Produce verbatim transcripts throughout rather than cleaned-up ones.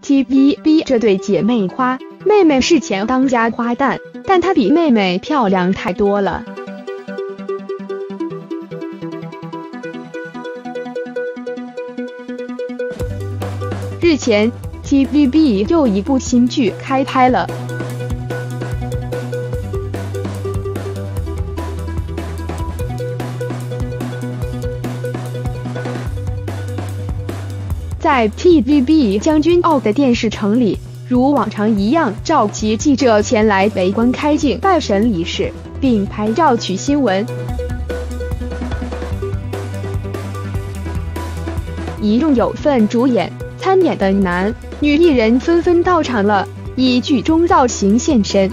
T V B 这对姐妹花，妹妹是前当家花旦，但她比妹妹漂亮太多了。日前 ，T V B 又一部新剧开拍了。在 T V B 将军澳的电视城里，如往常一样召集记者前来围观开镜拜神仪式，并拍照取新闻。一众有份主演、参演的男女艺人纷纷到场了，以剧中造型现身。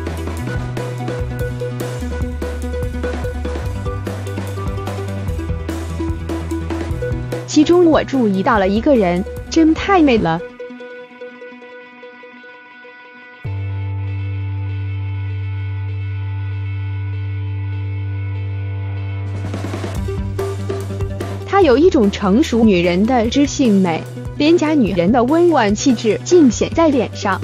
其中我注意到了一个人，真太美了。她有一种成熟女人的知性美，廉价女人的温婉气质尽显在脸上。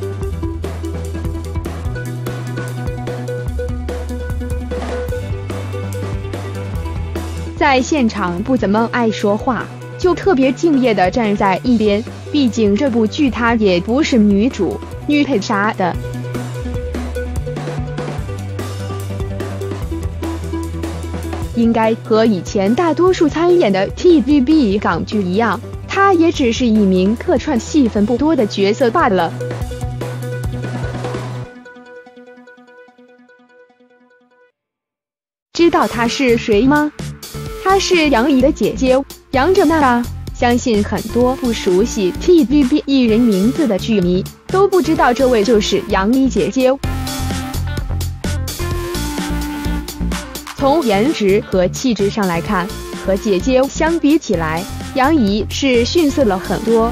在现场不怎么爱说话，就特别敬业地站在一边，毕竟这部剧她也不是女主、女配啥的。应该和以前大多数参演的 T V B 港剧一样，她也只是一名客串戏份不多的角色罢了。知道她是谁吗？她是杨怡的姐姐杨哲娜。相信很多不熟悉 T V B 艺人名字的剧迷都不知道这位就是杨怡姐姐。从颜值和气质上来看，和姐姐相比起来，杨怡是逊色了很多。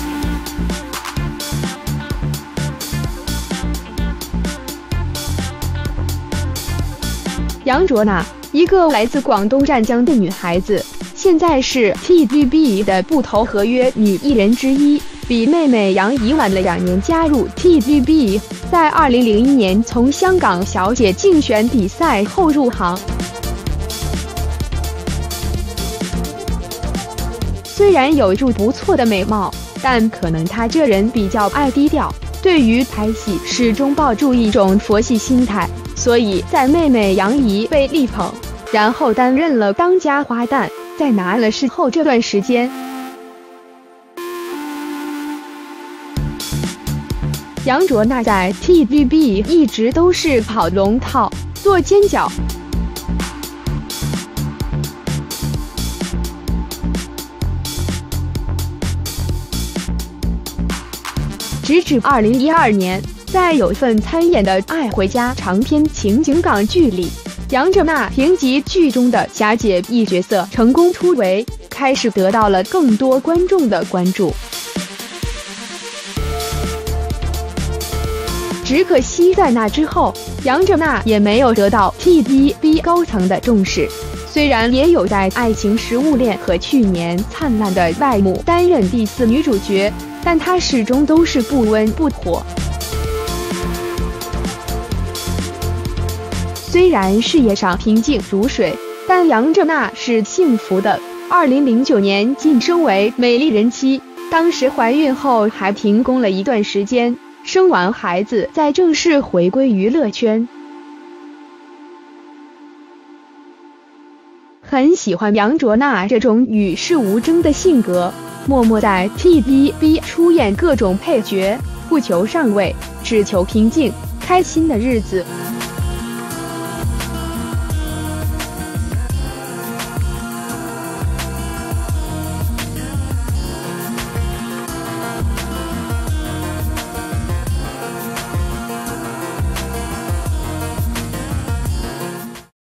杨卓娜，一个来自广东湛江的女孩子，现在是 T V B 的部头合约女艺人之一，比妹妹杨怡晚了两年加入 T V B， 在二零零一年从香港小姐竞选比赛后入行。虽然有着不错的美貌，但可能她这人比较爱低调，对于拍戏始终抱住一种佛系心态，所以在妹妹杨怡被力捧，然后担任了当家花旦，在拿了势后这段时间，杨卓娜在 T V B 一直都是跑龙套、做尖角。直至二零一二年，在有份参演的《爱回家》长篇情景港剧里，杨哲娜凭借剧中的霞姐一角色成功突围，开始得到了更多观众的关注。只可惜在那之后，杨哲娜也没有得到 T V B 高层的重视。虽然也有在《爱情食物链》和去年《灿烂的外母》担任第四女主角，但她始终都是不温不火。虽然事业上平静如水，但杨哲娜是幸福的。二零零九年晋升为美丽人妻，当时怀孕后还停工了一段时间，生完孩子再正式回归娱乐圈。很喜欢杨卓娜这种与世无争的性格，默默在 T V B 出演各种配角，不求上位，只求平静、开心的日子。